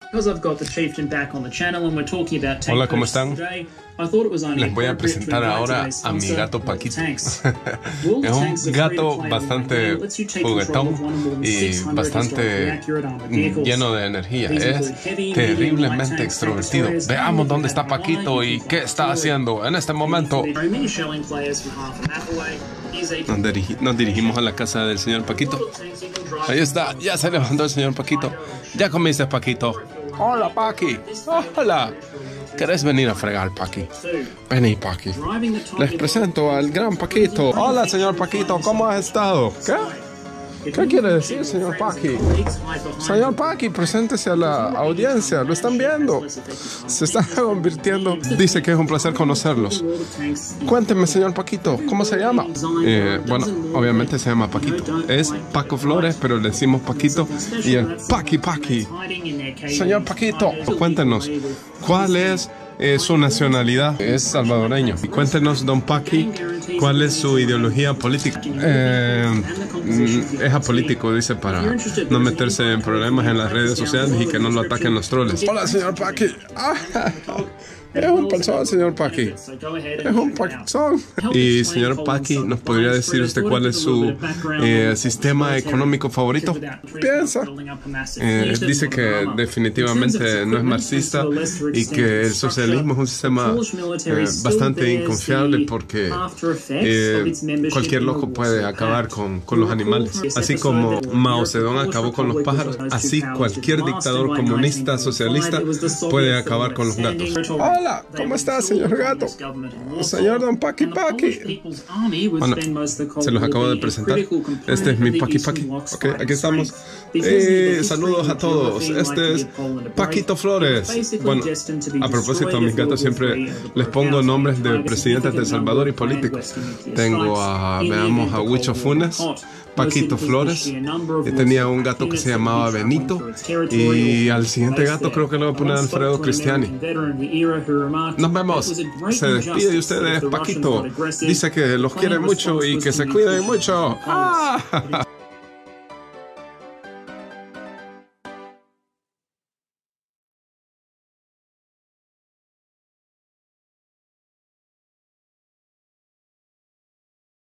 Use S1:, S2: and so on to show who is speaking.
S1: Hola, ¿cómo están? Les voy a presentar ahora a mi gato Paquito. Es un gato bastante juguetón y bastante lleno de energía. Es terriblemente extrovertido. Veamos dónde está Paquito y qué está haciendo en este momento. Nos dirigimos a la casa del señor Paquito. Ahí está, ya se levantó el señor Paquito. ¿Ya comiste, Paquito? Hola, Paqui. Hola. ¿Querés venir a fregar, Paqui? Vení, Paqui. Les presento al gran Paquito. Hola, señor Paquito. ¿Cómo has estado? ¿Qué quiere decir, señor Paqui? Señor Paqui, preséntese a la audiencia. Lo están viendo. Se están convirtiendo. Dice que es un placer conocerlos. Cuénteme, señor Paquito, ¿cómo se llama? Bueno, obviamente se llama Paquito. Es Paco Flores, pero le decimos Paquito y el Paqui. Señor Paquito, cuéntenos, ¿cuál es su nacionalidad? Es salvadoreño. Y cuéntenos, don Paqui, ¿cuál es su ideología política? Es apolítico, dice, para no meterse en problemas en las redes sociales y que no lo ataquen los troles. Hola, señor Paqui. Es un panzón, señor Paqui. Es un panzón. Y, señor Paqui, ¿nos podría decir usted cuál es su sistema económico favorito? Piensa. Dice que definitivamente no es marxista y que el socialismo es un sistema bastante inconfiable porque cualquier loco puede acabar con los animales. Así como Mao Zedong acabó con los pájaros, así cualquier dictador comunista, socialista, puede acabar con los gatos. Hola, ¿cómo está, señor gato? Señor don Paqui. Bueno, se los acabo de presentar. Este es mi Paqui. Ok, aquí estamos. Saludos a todos. Este es Paquito Flores. Bueno, a propósito, a mis gatos siempre les pongo nombres de presidentes de El Salvador y políticos. Tengo a Huicho Funes, Paquito Flores, tenía un gato que se llamaba Benito, y al siguiente gato creo que le voy a poner Alfredo Cristiani. Nos vemos. Se despide de ustedes, Paquito. Dice que los quiere mucho y que se cuiden mucho.